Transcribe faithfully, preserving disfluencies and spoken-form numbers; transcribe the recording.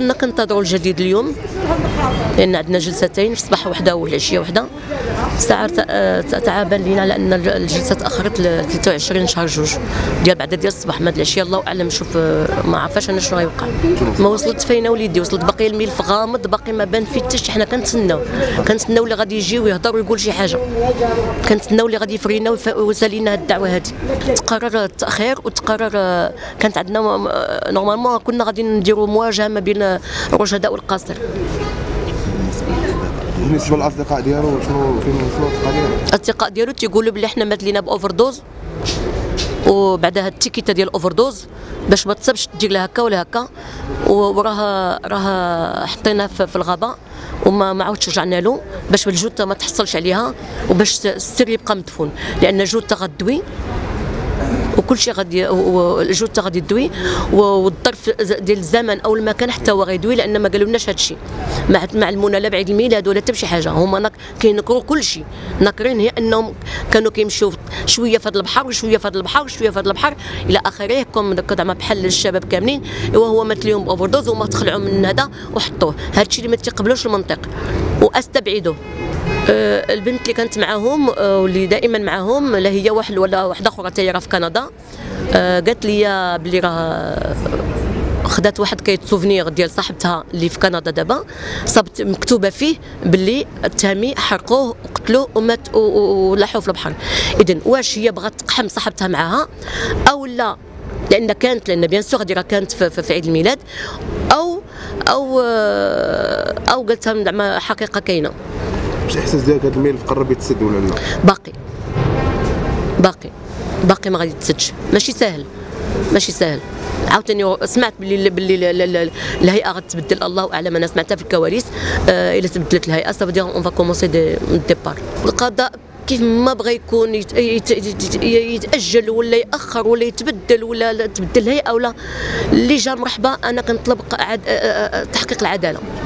كنا كنتظروا الجديد اليوم، لان عندنا جلستين في الصباح وحده والعشيه وحده. ساعه تعابان لينا على ان الجلسه تاخرت ل ثلاثة وعشرين شهر جوج ديال بعد ديال الصباح من هاد العشيه. الله اعلم، شوف ما عرفاش انا شنو غيوقع. ما وصلت فينا وليدي، وصلت باقي الملف غامض، باقي ما بان فيه حتى شي. حنا كنتسناو كنتسناو اللي غادي يجي ويهضر ويقول شي حاجه، كنتسناو اللي غادي يفرينا ويسالينا هاد الدعوه هذه. تقرر التاخير وتقرر، كانت عندنا نورمالمون كنا غادي نديروا مواجهه ما بين الرشداء والقاصر. بالنسبه للاصدقاء ديالو شنو فين وصلوا الاصدقاء ديالو؟ الاصدقاء ديالو تيقولوا بلي حنا مات لينا باوفر دوز، وبعدها التيكيته ديال الاوفر دوز باش ما تصابش دير لها هكا ولا هكا، وراها راها حطيناه في الغابه وما ما عاودش رجعنا له باش الجثه ما تحصلش عليها وباش السر يبقى مدفون، لان الجثه غدوي وكل شيء غادي، الجثه غادي تدوي، والظرف ديال الزمن او المكان حتى هو غيدوي، لان ما قالولناش هذا الشيء. مع مع المنى لا بعيد الميلاد ولا حتى بشي حاجه، هما كينكروا كل شيء. ناكرين هي انهم كانوا كيمشيو شويه في هذا البحر وشويه في هذا البحر وشويه في هذا البحر الى اخره، كم زعما بحال الشباب كاملين. وهو مات لهم باوفر دوز وما تخلعوا من هذا وحطوه. هذا الشيء اللي ما تيقبلوش المنطق واستبعدوه. أه البنت اللي كانت معاهم أه واللي دائما معاهم، لا هي واحد ولا واحده اخرى تاهي راه في كندا، أه قالت لي بلي راه خدات واحد كايت سوفنير ديال صاحبتها اللي في كندا دابا، صابت مكتوبه فيه باللي التهمي حرقوه وقتلوه ومات ولاحوه في البحر. اذا واش هي بغات تقحم صاحبتها معاها او لا، لان كانت لان بيان سور راه كانت في, في عيد الميلاد، او او او قالت لها زعما حقيقه كاينه. واش الاحساس ديالك هذا الملف قرب يتسد ولا لا؟ باقي باقي باقي ما غادي يتسدش. ماشي ساهل ماشي ساهل. عاوتاني سمعت باللي باللي الهيئه غتبدل، الله اعلم، انا سمعتها في الكواليس. آه الا تبدلت الهيئه سافو دير اون فا كومونسي من ديبار. القضاء كيف ما بغى يكون يت يت يت يتاجل ولا ياخر ولا يتبدل ولا تبدل الهيئه ولا اللي جا مرحبا. انا كنطلب تحقيق العداله.